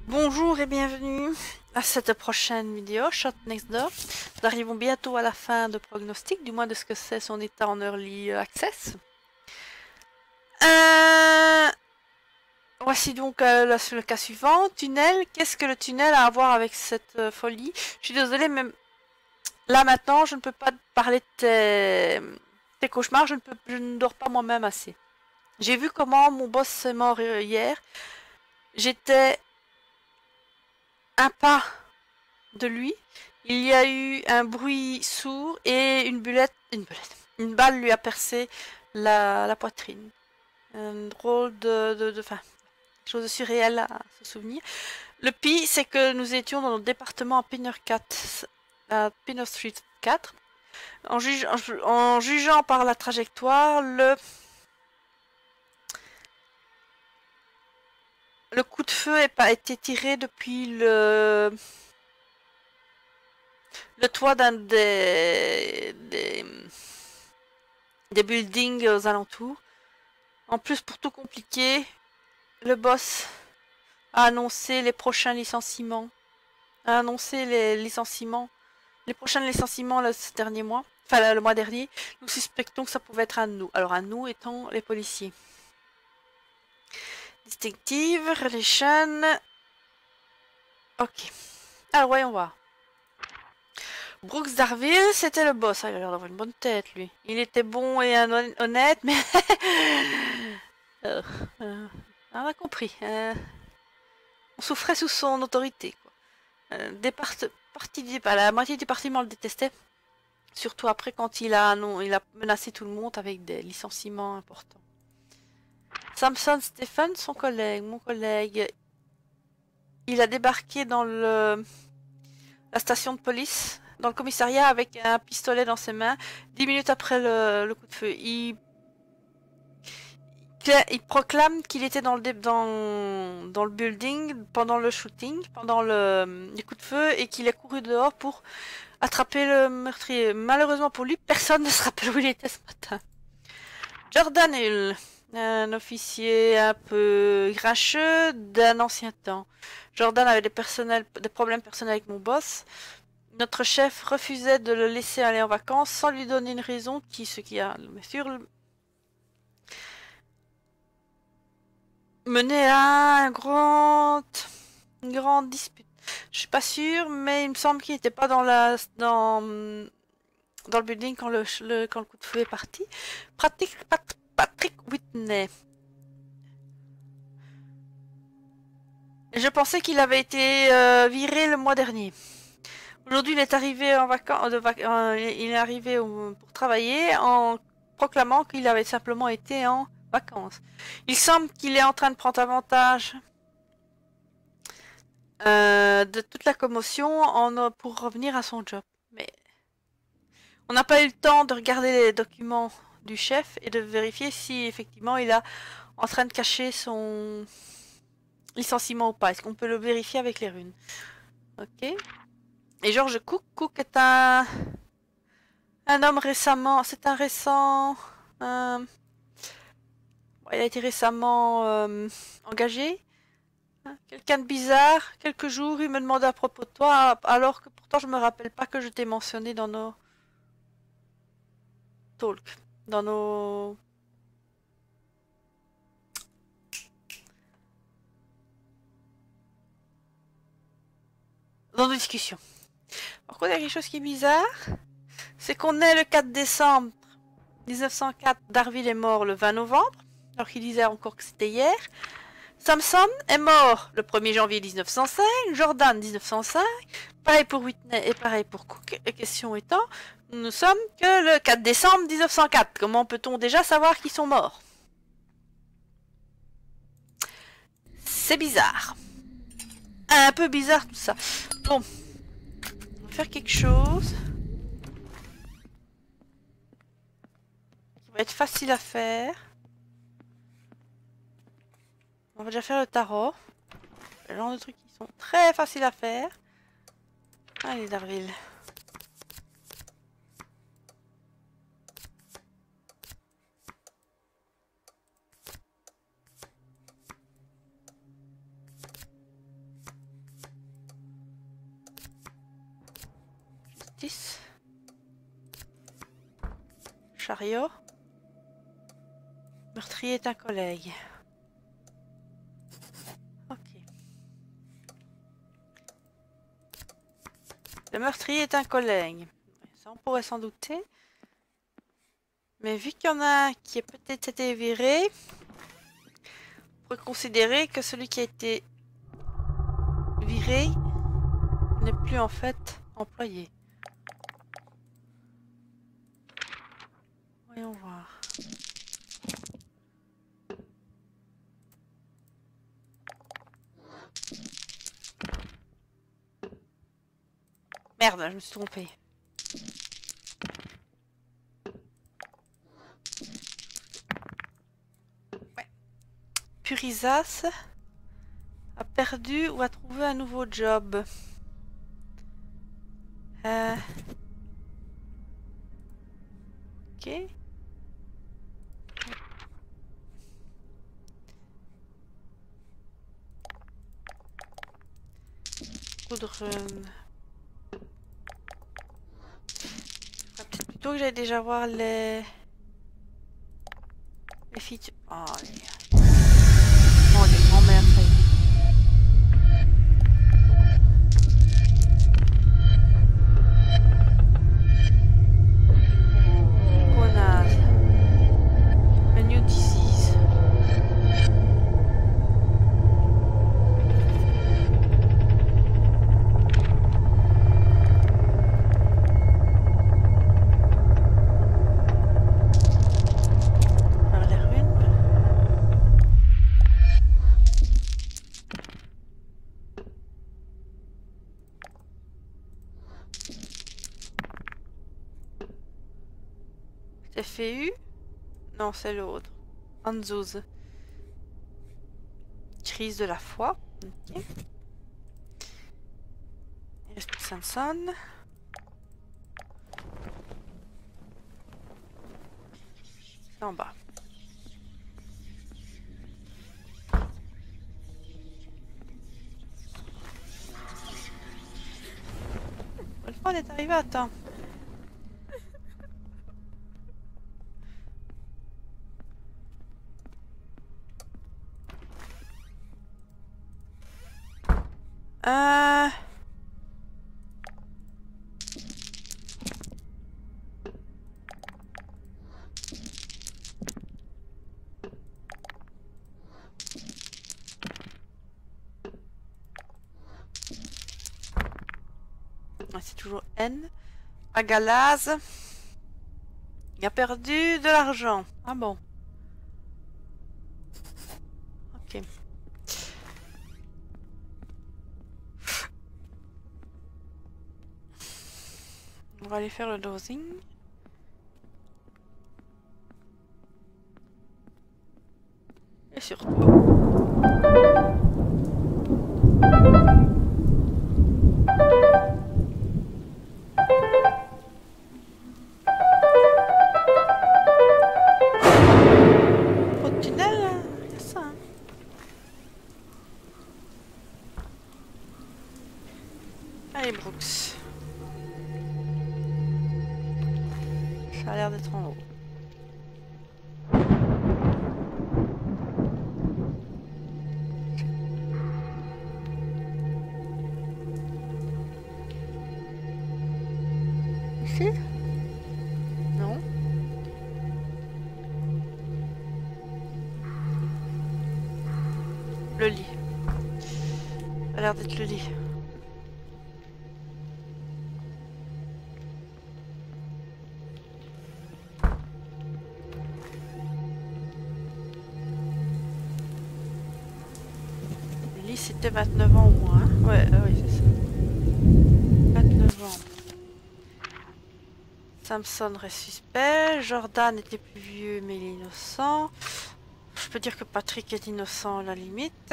Bonjour et bienvenue à cette prochaine vidéo, Shot Next Door. Nous arrivons bientôt à la fin de Prognostic, du moins de ce que c'est son état en Early Access. Voici donc le cas suivant, tunnel. Qu'est-ce que le tunnel a à voir avec cette folie? Je suis désolée, mais là maintenant, je ne peux pas te parler de tes cauchemars, je ne dors pas moi-même assez. J'ai vu comment mon boss est mort hier. J'étais un pas de lui. Il y a eu un bruit sourd et une balle lui a percé la poitrine. Un drôle enfin, chose surréelle à se souvenir. Le pire, c'est que nous étions dans notre département à Pinner Street 4. En jugeant par la trajectoire, le coup de feu a été tiré depuis le toit d'un des buildings aux alentours. En plus, pour tout compliquer, le boss a annoncé les prochains licenciements. A annoncé les prochains licenciements ce dernier mois. Enfin, le mois dernier. Nous suspectons que ça pouvait être un de nous. Alors, un de nous étant les policiers. Distinctive, relation. Ok. Alors, voyons voir. Brooks Darville, c'était le boss. Ah, il a l'air d'avoir une bonne tête, lui. Il était bon et honnête, mais... on a compris. On souffrait sous son autorité, quoi. La moitié du parti le détestait. Surtout après quand il a menacé tout le monde avec des licenciements importants. Samson Stephen, mon collègue, il a débarqué dans la station de police, dans le commissariat avec un pistolet dans ses mains. 10 minutes après le coup de feu, il proclame qu'il était dans le building pendant le shooting, pendant les coups de feu, et qu'il est couru dehors pour attraper le meurtrier. Malheureusement pour lui, personne ne se rappelle où il était ce matin. Jordan Hill, un officier un peu grincheux d'un ancien temps. Jordan avait des problèmes personnels avec mon boss. Notre chef refusait de le laisser aller en vacances sans lui donner une raison ce qui a, bien sûr, mené à une grande dispute. Je suis pas sûre, mais il me semble qu'il n'était pas dans le building quand le coup de feu est parti. Patrick Whitney. Je pensais qu'il avait été viré le mois dernier. Aujourd'hui, il est arrivé en vacances, il est arrivé pour travailler en proclamant qu'il avait simplement été en vacances. Il semble qu'il est en train de prendre avantage de toute la commotion pour revenir à son job. Mais on n'a pas eu le temps de regarder les documents du chef et de vérifier si effectivement il est en train de cacher son licenciement ou pas. Est-ce qu'on peut le vérifier avec les runes? Ok. Et George Cook. Cook est un homme récemment. C'est un récent. Il a été récemment engagé. Quelqu'un de bizarre. Quelques jours, il me demandait à propos de toi, alors que pourtant je me rappelle pas que je t'ai mentionné dans nos talks, dans nos discussions. Par contre, il y a quelque chose qui est bizarre. C'est qu'on est le 4 décembre 1904. Darville est mort le 20 novembre. Alors qu'il disait encore que c'était hier. Samson est mort le 1er janvier 1905, Jordan 1905, pareil pour Whitney et pareil pour Cook. La question étant, nous ne sommes que le 4 décembre 1904. Comment peut-on déjà savoir qu'ils sont morts? C'est bizarre. Un peu bizarre tout ça. Bon, on va faire quelque chose qui va être facile à faire. On va déjà faire le tarot. Le genre de trucs qui sont très faciles à faire. Allez, Darville. justice. Chariot. Meurtrier est un collègue. Ok. Le meurtrier est un collègue. Ça, on pourrait s'en douter. Mais vu qu'il y en a un qui a peut-être été viré, on pourrait considérer que celui qui a été viré n'est plus en fait employé. Voyons voir. Merde, je me suis trompée. Ouais. Purisas a perdu ou a trouvé un nouveau job. Ok. Goudron. Peut-être plutôt que j'aille déjà voir les features. Oh, les grands-mères, ça y est. Connasse. A new disease. Vers les ruines. C'est FU? Non, c'est l'autre. Anzouz. Crise de la foi. Ok. Il reste plus Samson. C'est en bas. Une fois, on est arrivé à temps. C'est toujours N. Agalaz. Il a perdu de l'argent. Ah bon. Ok. On va aller faire le dosing. Et surtout... Trop de tunnel, hein. Il y a ça, hein. Allez, Brooks. Ça a l'air d'être en haut. Ici? Non. Le lit. Ça a l'air d'être le lit. Le lit, c'était 29 ans au moins. Hein. Ouais, oui, c'est ça. 29 ans. Samson reste suspect. Jordan était plus vieux, mais il est innocent. Je peux dire que Patrick est innocent à la limite.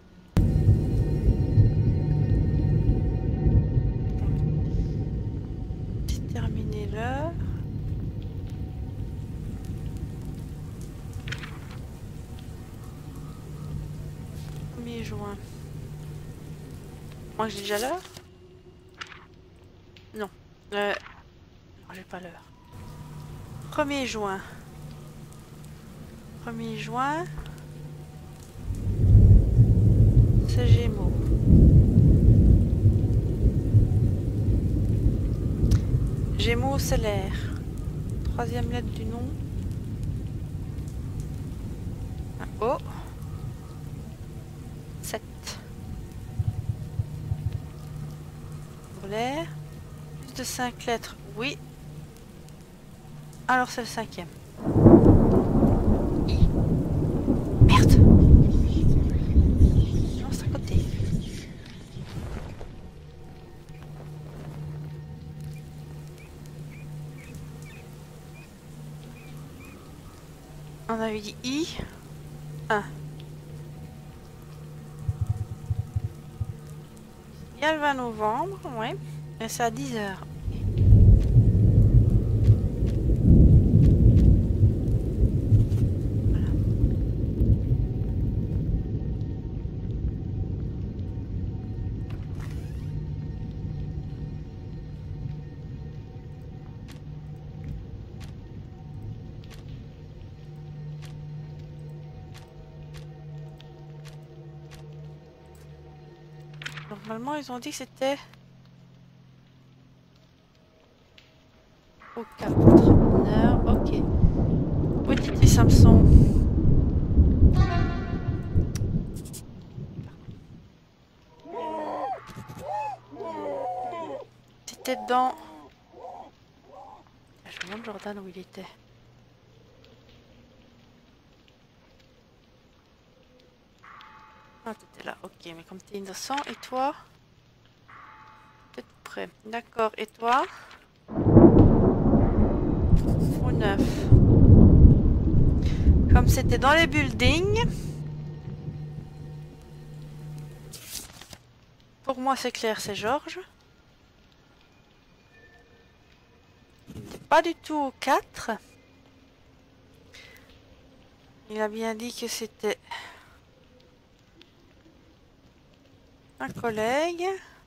C'est terminé l'heure. Mi-juin. Moi j'ai déjà l'heure? Non. Non, j'ai pas l'heure. 1er juin. 1er juin. C'est Gémeaux. Gémeaux, c'est l'air. 3e lettre du nom. Un O. 7. Pour l'air. Plus de 5 lettres, oui. Alors c'est le 5e. I. Merde. Non, c'est à côté. On avait dit I. 1. Il y a le 20 novembre, ouais. Et c'est à 10 h. Normalement, ils ont dit que c'était au 4 heures. Ok. Où était Samson? C'était dans... Je me demande Jordan où il était. Ah, t'étais là. Ok, mais comme t'es innocent, et toi? T'es tout prêt. D'accord, et toi? Au 9. Comme c'était dans les buildings. Pour moi, c'est clair, c'est Georges. Pas du tout au 4. Il a bien dit que c'était un collègue.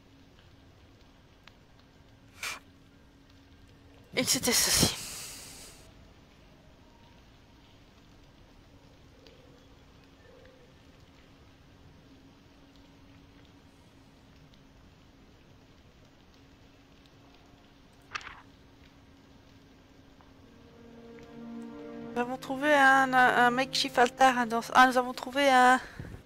Et que c'était ceci. Nous avons trouvé un makeshift altar. Nous avons trouvé un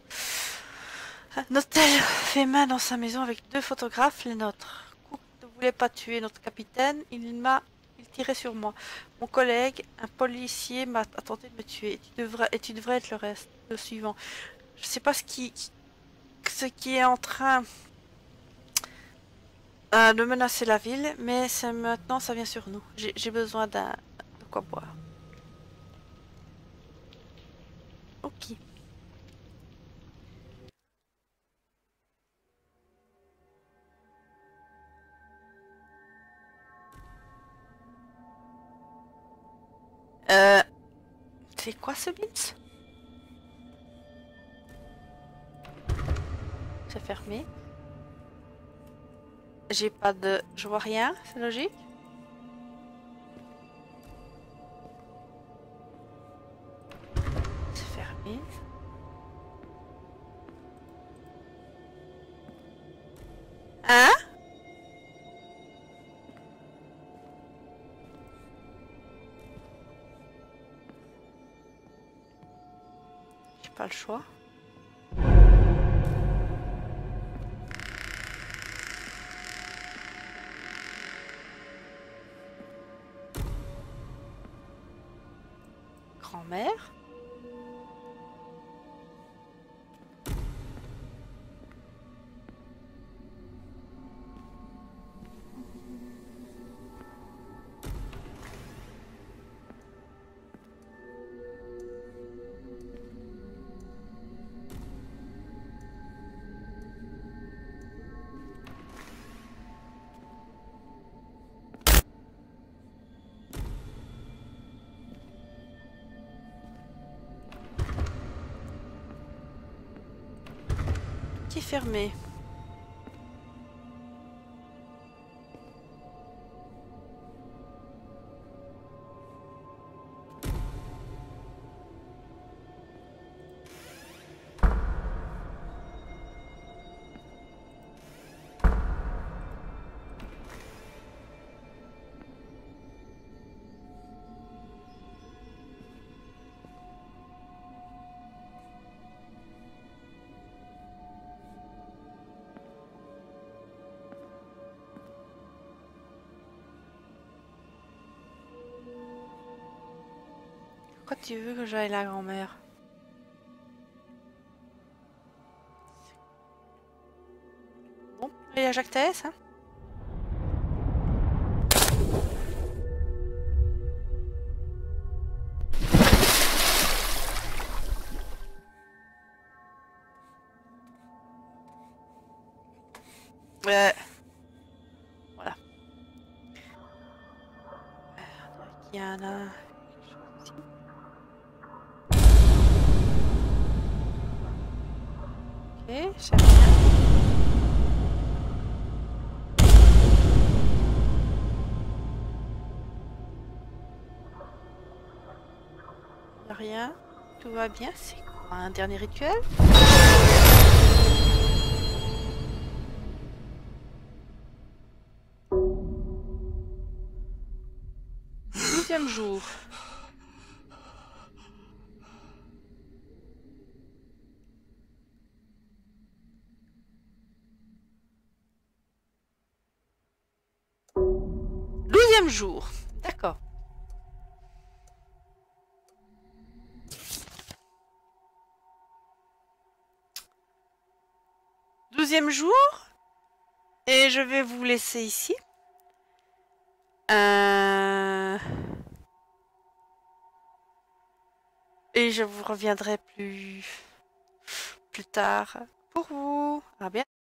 hôtel fait main dans sa maison avec 2 photographes, les nôtres. Cook ne voulait pas tuer notre capitaine, il tirait sur moi. Mon collègue, un policier, a tenté de me tuer. Tu devrais être le suivant. Je sais pas ce qui est en train de menacer la ville, mais maintenant ça vient sur nous. J'ai besoin de quoi boire. Ok. C'est quoi ce bits? C'est fermé. J'ai pas de... Je vois rien, c'est logique. C'est fermé. Hein? J'ai pas le choix. Grand-mère? Qui est fermé? Pourquoi tu veux que j'aille la grand-mère? Bon, il y a Jacques Thaès, hein? Voilà. Il y en a quelque chose ici. Ok, j'aime bien. Il y a rien. Tout va bien. C'est quoi un dernier rituel? Deuxième jour. Douzième jour. D'accord. Douzième jour. Et je vais vous laisser ici. Et je vous reviendrai plus tard pour vous. À bientôt.